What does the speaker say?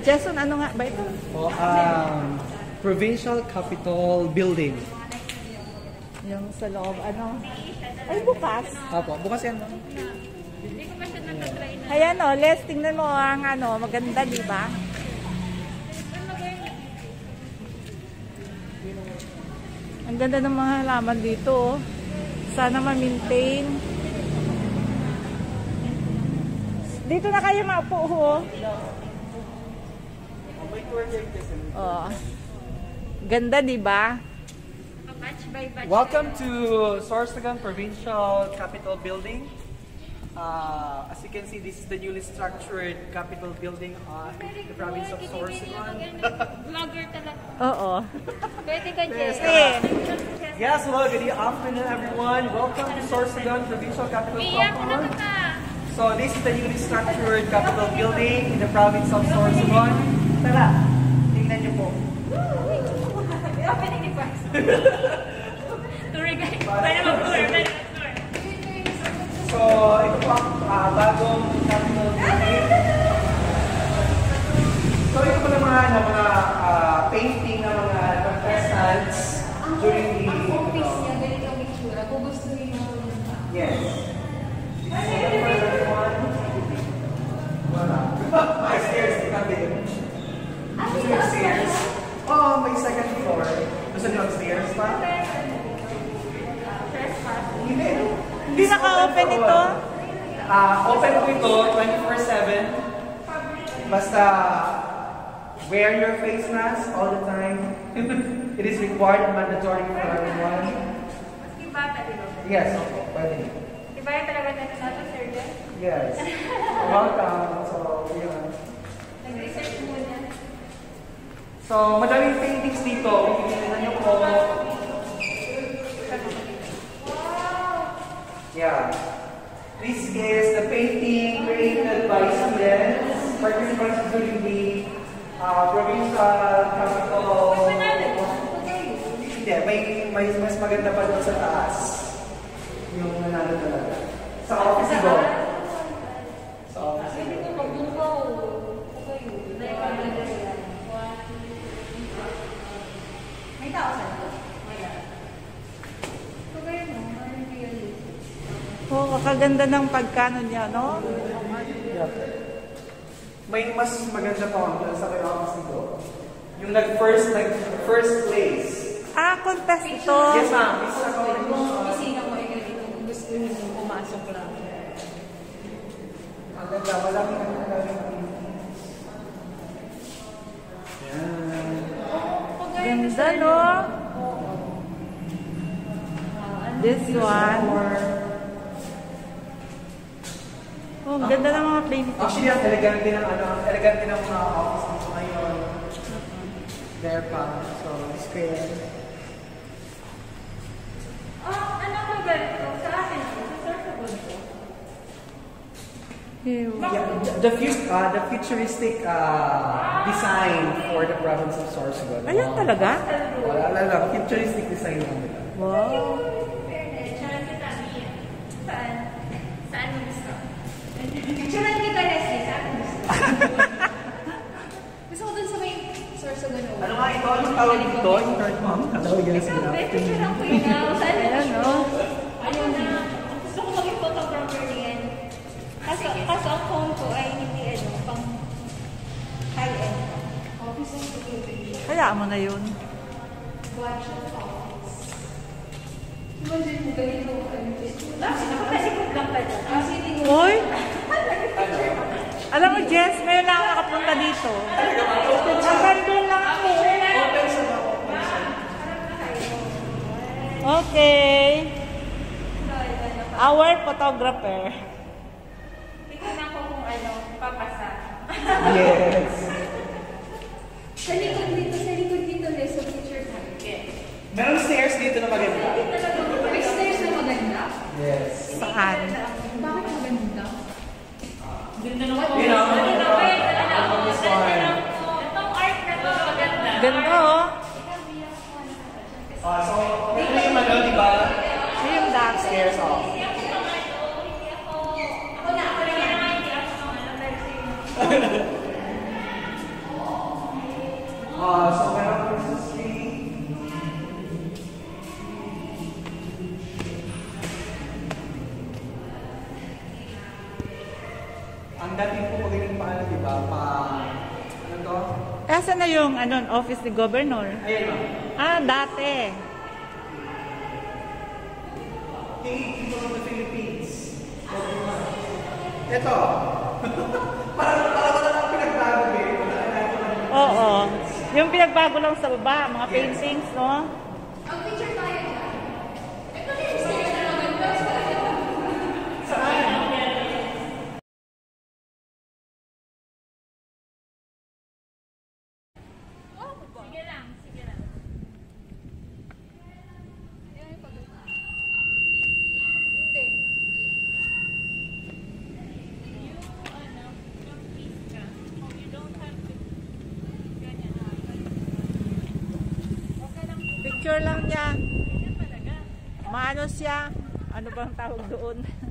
Jason, ano nga ba ito? Oh, Provincial Capitol Building. Yung sa loob, ano? Ay, bukas. Opo, bukas yan. Hindi ko pa siya nakatry na. Ayan o, Les, tingnan mo ang ano, maganda, di ba? Ang ganda ng mga halaman dito, oh. Sana ma-maintain. Dito na kayo maupo, oh. Oh. Ganda, di ba? Welcome to Sorsogon Provincial Capitol Building. As you can see, this is the newly structured Capitol building on the province of Sorsogon. Vlogger talaga. Oo. Pwede ka, Jess. Yes, hello, good afternoon everyone. Welcome to Sorsogon Provincial Capitol Government. So this is the newly structured Capitol building in the province of Sorsogon. Tara, tingnan niyo po. Opening ni Pax. Tour guide. Pwede mag-tour. So, ito po ang bagong Capitol building. So, ito po naman ang mga painting ng mga contestants during the... Ang office niya, ganito ang itsura. Kung gusto niyo Yes. Wala. May stairs, di kami. May stairs. Oh, may second floor. Gusto niyo ang stairs pa? Hindi. Hindi naka-open ito? Open po ito 24/7. Basta wear your face mask all the time. It is required and mandatory for everyone. Iba talaga. Yes, opo. Pwede. Iba yung talaga na nato, Sir Jen? Yes. Welcome. So, yun. Nag-research muna. So, madaming paintings dito. Tingnan niyo po. Yeah. This is the painting created by students, particularly during the provincial capital. Hindi, may mas maganda pa doon sa taas. Yung nanalo talaga. Sa office ko. Sa office ko. May tao sa ito. Oh, kakaganda ng pagkano niya, no? Yeah. May mas maganda pa doon sa kay office ko. Yung first place. Ah, contest ito. Yes, ma'am. Isa ko. Kung isina mo ay ganito, kung gusto nyo pumasok lang. Ang ganda, malaming ang Ganda, no? This one. Oh, ganda ng mga painting. Actually, ang elegant din ng mga office dito ngayon. There pa. So, square. Ano ba ganito? Sa akin, sa Sorsogon ko. Yeah, the futuristic design for the province of Sorsogon. Ayan talaga? Wala lang, futuristic design lang nila. Wow. Saan? Saan mo gusto? Picturean kita, Leslie. Saan mo gusto? Gusto ko dun sa may Sorsogon. Ano nga ito? Anong tawag dito? Yung third mom? Hello, yes. Picturean ko yun. Saan mo Ayan, no? Ayun na. Gusto ko maging photographer niyan. Kaso ang phone ko ay hindi pang high-end. Hayaan mo na yun. Watch the office. Imagine mo ganito nakatalikod lang pa dyan. Uy! Alam mo, Jess, ngayon lang ako nakapunta dito. Nandun lang ako. Okay. Our photographer. Tingnan ko kung papasa. Yes. Sa likod dito, there's a picture tayo. Meron stairs dito na maganda. May stairs na maganda? Yes. Saan? Bakit maganda? Ganda naman. You know, Itong art na to maganda. Ganda, oh. So, ito yung ano, di ba? Ito yung dark Stairs off. So meron Christmas tree. Ang dating po magiging paano, di ba? Ano to? Saan na yung office ni Governor? Ayan ma'am. Ah, dati. King People of the Philippines. Ito. Parang wala lang pinagbago eh. Oo. Yung pinagbago lang sa baba, mga paintings, no? Ang picture tayo dyan. Ito din yung sige lang, sige lang. Hindi. You don't have to. Picture lang niya. Ganyan talaga. Maano siya? Ano bang tawag doon?